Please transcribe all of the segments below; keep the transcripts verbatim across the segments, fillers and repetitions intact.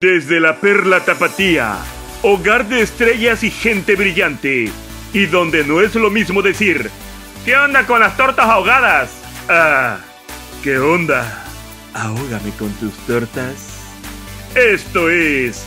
Desde la Perla Tapatía, hogar de estrellas y gente brillante. Y donde no es lo mismo decir, ¿qué onda con las tortas ahogadas? Ah, ¿qué onda? Ahógame con tus tortas. Esto es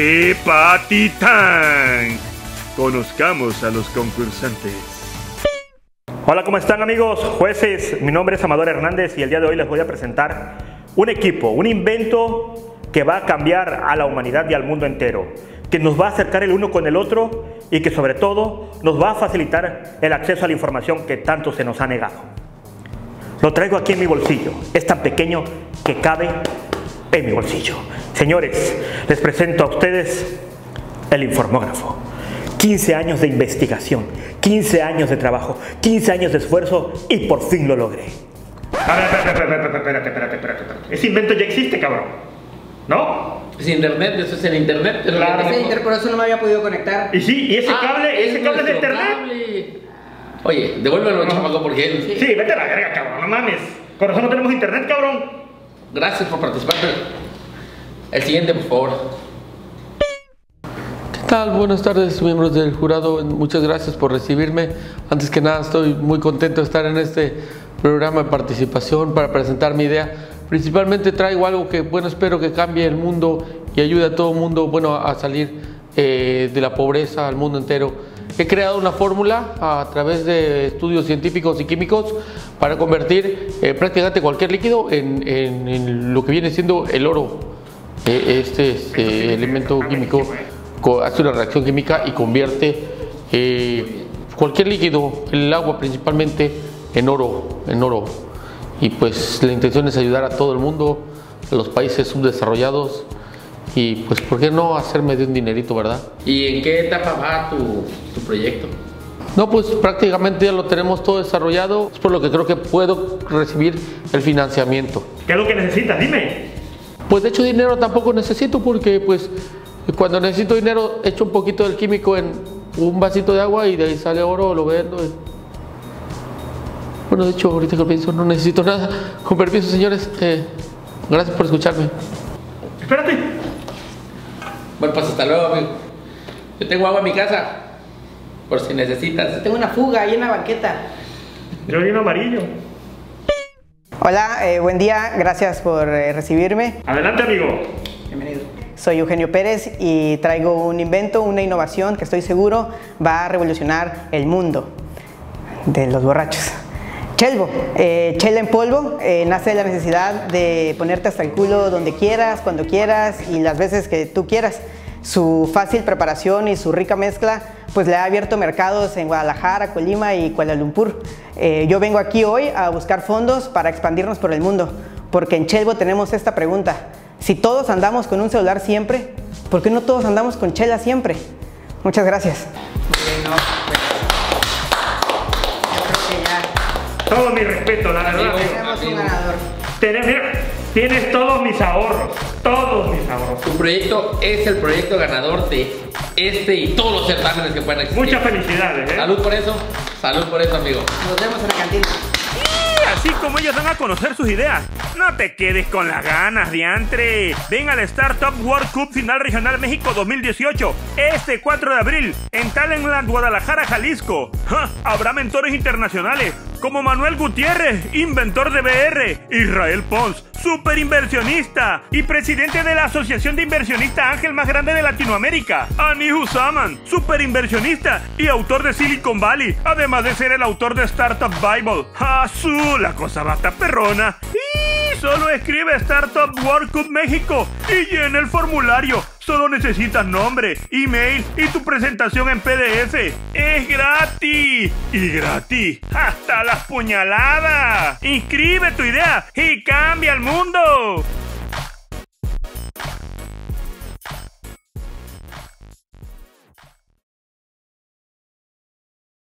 Tepatitán. Conozcamos a los concursantes. Hola, ¿cómo están, amigos? Jueces, mi nombre es Amador Hernández y el día de hoy les voy a presentar un equipo, un invento que va a cambiar a la humanidad y al mundo entero, que nos va a acercar el uno con el otro y que sobre todo nos va a facilitar el acceso a la información que tanto se nos ha negado. Lo traigo aquí en mi bolsillo, es tan pequeño que cabe en mi bolsillo. Señores, les presento a ustedes el informógrafo. quince años de investigación, quince años de trabajo, quince años de esfuerzo y por fin lo logré. A ver, espérate, espérate, espérate, espérate, espérate. Ese invento ya existe, cabrón, ¿no? Es internet, eso es el internet. Claro. Ese internet, por eso no me había podido conectar. Y sí, y ese ah, cable, ese cable de internet. Cable. Oye, devuélvelo, no. chamaco, porque... Sí. sí, vete a la verga, cabrón, no mames. Con razón no tenemos internet, cabrón. Gracias por participar. El siguiente, por favor. ¿Qué tal? Buenas tardes, miembros del jurado. Muchas gracias por recibirme. Antes que nada, estoy muy contento de estar en este programa de participación para presentar mi idea. Principalmente traigo algo que, bueno, espero que cambie el mundo y ayude a todo el mundo, bueno, a salir eh, de la pobreza al mundo entero. He creado una fórmula a través de estudios científicos y químicos para convertir eh, prácticamente cualquier líquido en, en, en lo que viene siendo el oro. Eh, este, este elemento químico hace una reacción química y convierte eh, cualquier líquido, el agua principalmente, en oro, en oro. Y pues la intención es ayudar a todo el mundo, a los países subdesarrollados. Y pues, ¿por qué no hacerme de un dinerito, verdad? ¿Y en qué etapa va tu, tu proyecto? No, pues prácticamente ya lo tenemos todo desarrollado. Es por lo que creo que puedo recibir el financiamiento. ¿Qué es lo que necesitas? Dime. Pues de hecho dinero tampoco necesito, porque pues cuando necesito dinero echo un poquito del químico en un vasito de agua y de ahí sale oro, lo vendo. Bueno, de hecho, ahorita que lo pienso, no necesito nada. Con permiso, señores. Eh, gracias por escucharme. Espérate. Bueno, pues hasta luego, amigo. Yo tengo agua en mi casa, por si necesitas. Tengo una fuga ahí en la banqueta. Yo vi un amarillo. Hola, eh, buen día. Gracias por eh, recibirme. Adelante, amigo. Bienvenido. Soy Eugenio Pérez y traigo un invento, una innovación que estoy seguro va a revolucionar el mundo de los borrachos. Chelvo, eh, chela en polvo, eh, nace de la necesidad de ponerte hasta el culo donde quieras, cuando quieras y las veces que tú quieras. Su fácil preparación y su rica mezcla pues le ha abierto mercados en Guadalajara, Colima y Kuala Lumpur. Eh, yo vengo aquí hoy a buscar fondos para expandirnos por el mundo, porque en Chelvo tenemos esta pregunta: si todos andamos con un celular siempre, ¿por qué no todos andamos con chela siempre? Muchas gracias. Bueno, pues, yo creo que ya... Todo mi respeto, la verdad. Tenemos un ganador. Tienes, mira, tienes todos mis ahorros, todos mis ahorros. Tu proyecto es el proyecto ganador de este y todos los certámenes que puedan existir. Muchas felicidades, ¿eh? Salud por eso, salud por eso, amigo. Nos vemos en la cantina. Así como ellos dan a conocer sus ideas. No te quedes con las ganas, diantre. Ven al Startup World Cup Final Regional México dos mil dieciocho, este cuatro de abril, en Talentland, Guadalajara, Jalisco. ¡Ja! Habrá mentores internacionales como Manuel Gutiérrez, inventor de V R, Israel Pons, super inversionista y presidente de la Asociación de Inversionistas Ángel más grande de Latinoamérica, Ani Husaman, super inversionista y autor de Silicon Valley, además de ser el autor de Startup Bible. ¡Azul! La cosa va a estar perrona. Y solo escribe Startup World Cup México y llena el formulario. Solo necesitas nombre, email y tu presentación en P D F. ¡Es gratis! Y gratis hasta las puñaladas. Inscribe tu idea y cambia el mundo.